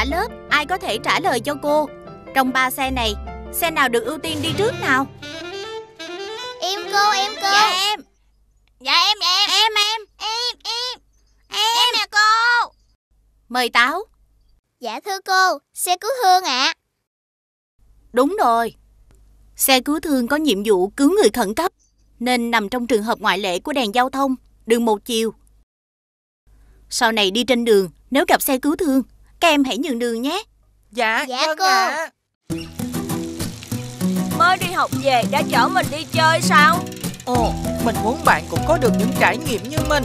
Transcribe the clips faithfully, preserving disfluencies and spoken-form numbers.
cả lớp ai có thể trả lời cho cô. Trong ba xe này, xe nào được ưu tiên đi trước nào? Em cô, em cô. Dạ em. Dạ em, dạ em. Em, em. Em, em. Em nè cô. Mời Táo. Dạ thưa cô, xe cứu thương ạ. Đúng rồi. Xe cứu thương có nhiệm vụ cứu người khẩn cấp, nên nằm trong trường hợp ngoại lệ của đèn giao thông, đường một chiều. Sau này đi trên đường, nếu gặp xe cứu thương, các em hãy nhường đường nhé. Dạ, Dạ vâng cô. ạ. Mới đi học về đã chở mình đi chơi sao? Ồ, mình muốn bạn cũng có được những trải nghiệm như mình.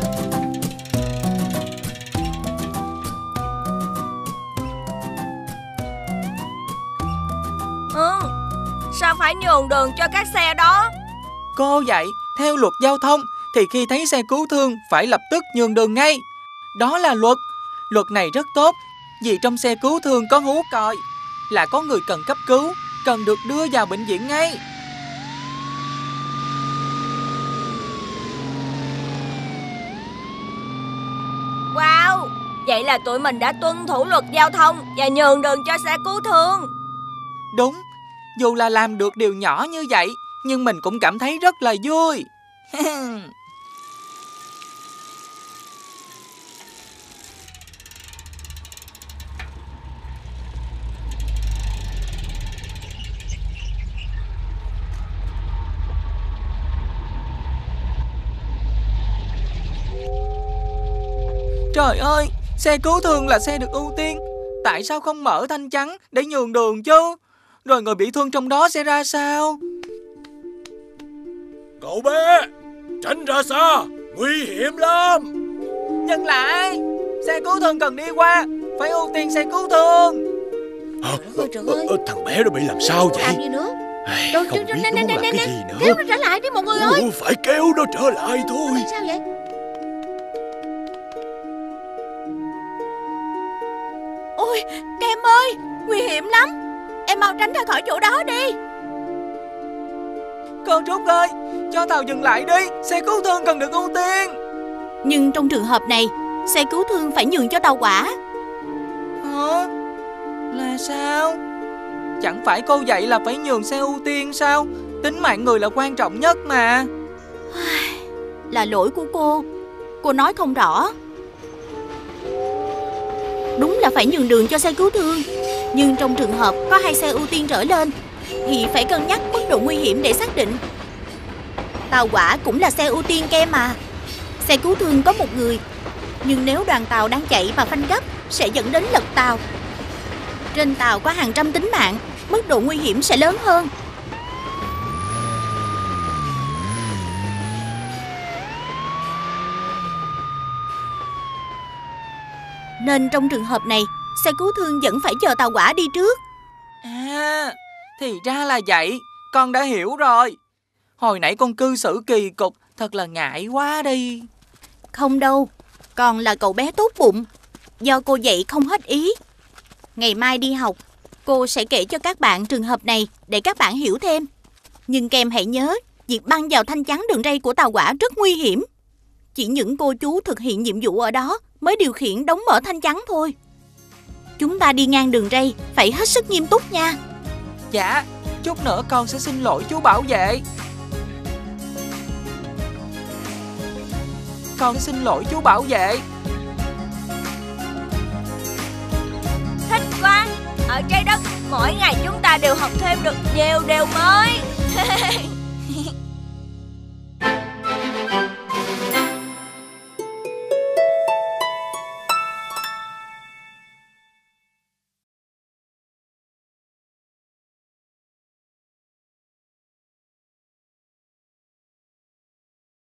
Ừ. Sao phải nhường đường cho các xe đó? Cô dạy, theo luật giao thông thì khi thấy xe cứu thương phải lập tức nhường đường ngay. Đó là luật. Luật này rất tốt vì trong xe cứu thương có hú còi, là có người cần cấp cứu, cần được đưa vào bệnh viện ngay. Wow, vậy là tụi mình đã tuân thủ luật giao thông và nhường đường cho xe cứu thương. Đúng, dù là làm được điều nhỏ như vậy, nhưng mình cũng cảm thấy rất là vui. Trời ơi, xe cứu thương là xe được ưu tiên. Tại sao không mở thanh chắn để nhường đường chứ? Rồi người bị thương trong đó sẽ ra sao? Cậu bé, tránh ra xa, nguy hiểm lắm. Dừng lại, xe cứu thương cần đi qua, phải ưu tiên xe cứu thương. À, Ôi trời ơi. ờ, thằng bé nó bị làm sao vậy? Làm gì nữa? Ai, Đâu, không đâu, biết nè, nó nè, muốn nè, làm cái nè. gì nữa. Kéo nó trở lại đi mọi người ơi. Ủa, phải kéo nó trở lại thôi. Tại sao vậy? Ôi, các em ơi, nguy hiểm lắm. Em mau tránh ra khỏi chỗ đó đi. Cô Trúc ơi, cho tàu dừng lại đi, xe cứu thương cần được ưu tiên. Nhưng trong trường hợp này, xe cứu thương phải nhường cho tàu hỏa. Hả? Là sao? Chẳng phải cô dạy là phải nhường xe ưu tiên sao? Tính mạng người là quan trọng nhất mà. Là lỗi của cô. Cô nói không rõ. Đúng là phải nhường đường cho xe cứu thương, nhưng trong trường hợp có hai xe ưu tiên trở lên thì phải cân nhắc mức độ nguy hiểm để xác định. Tàu hỏa cũng là xe ưu tiên các em à. Xe cứu thương có một người, nhưng nếu đoàn tàu đang chạy và phanh gấp sẽ dẫn đến lật tàu. Trên tàu có hàng trăm tính mạng, mức độ nguy hiểm sẽ lớn hơn. Nên trong trường hợp này, xe cứu thương vẫn phải chờ tàu hỏa đi trước. À, thì ra là vậy, con đã hiểu rồi. Hồi nãy con cư xử kỳ cục, thật là ngại quá đi. Không đâu, con là cậu bé tốt bụng, do cô dạy không hết ý. Ngày mai đi học, cô sẽ kể cho các bạn trường hợp này để các bạn hiểu thêm. Nhưng các em hãy nhớ, việc băng vào thanh chắn đường ray của tàu hỏa rất nguy hiểm. Chỉ những cô chú thực hiện nhiệm vụ ở đó mới điều khiển đóng mở thanh chắn thôi. Chúng ta đi ngang đường ray phải hết sức nghiêm túc nha. Dạ, chút nữa con sẽ xin lỗi chú bảo vệ. Con xin lỗi chú bảo vệ. Thích quá. Ở trái đất, mỗi ngày chúng ta đều học thêm được nhiều điều mới.